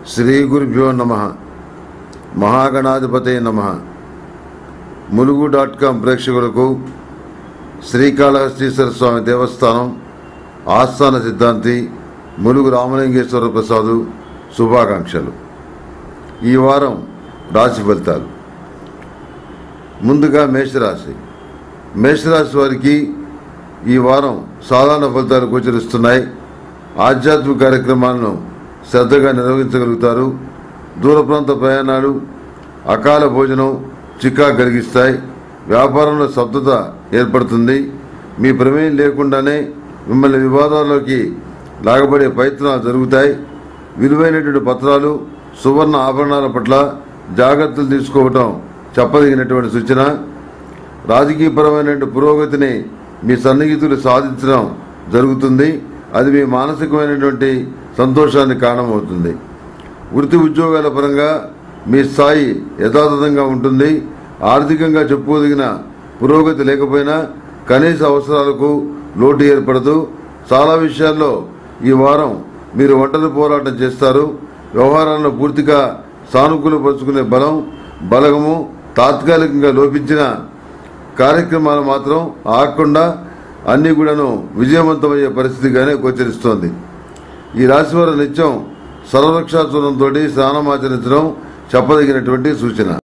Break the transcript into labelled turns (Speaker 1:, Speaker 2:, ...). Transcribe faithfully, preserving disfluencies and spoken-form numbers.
Speaker 1: శ్రీ గురుభ్యో నమః. మహాగణాధిపతే నమః. ములుగు డాట్ కామ్ ప్రేక్షకులకు శ్రీకాళహస్తీశ్వర స్వామి దేవస్థానం ఆస్థాన సిద్ధాంతి ములుగు రామలింగేశ్వర ప్రసాదు శుభాకాంక్షలు. ఈ వారం రాశి ఫలితాలు. ముందుగా మేషరాశి. మేషరాశి వారికి ఈ వారం సాధారణ ఫలితాలు గోచరిస్తున్నాయి. ఆధ్యాత్మిక కార్యక్రమాలను శ్రద్ధగా నిర్వహించగలుగుతారు. దూర ప్రాంత ప్రయాణాలు, అకాల భోజనం చిక్కా కలిగిస్తాయి. వ్యాపారంలో స్తబ్దత ఏర్పడుతుంది. మీ ప్రమేయం లేకుండానే మిమ్మల్ని వివాదాల్లోకి లాగబడే ప్రయత్నాలు జరుగుతాయి. విలువైనటువంటి పత్రాలు, సువర్ణ ఆభరణాల పట్ల జాగ్రత్తలు తీసుకోవటం చెప్పదగినటువంటి సూచన. రాజకీయపరమైన పురోగతిని మీ సన్నిహితులు సాధించడం జరుగుతుంది. అది మీ మానసికమైనటువంటి సంతోషానికి కారణమవుతుంది. వృత్తి ఉద్యోగాల పరంగా మీ స్థాయి యథాతథంగా ఉంటుంది. ఆర్థికంగా చెప్పుకోదగిన పురోగతి లేకపోయినా కనీస అవసరాలకు లోటు ఏర్పడదు. చాలా విషయాల్లో ఈ వారం మీరు ఒంటరి పోరాటం చేస్తారు. వ్యవహారాలను పూర్తిగా సానుకూలపరుచుకునే బలం, బలగము తాత్కాలికంగా లోపించిన కార్యక్రమాలు మాత్రం ఆగకుండా అన్ని కూడాను విజయవంతమయ్యే పరిస్థితిగానే గోచరిస్తోంది. ఈ రాశివారు నిత్యం సర్వరక్షా చూర్ణంతో స్నానం ఆచరించడం చెప్పదగినటువంటి సూచన.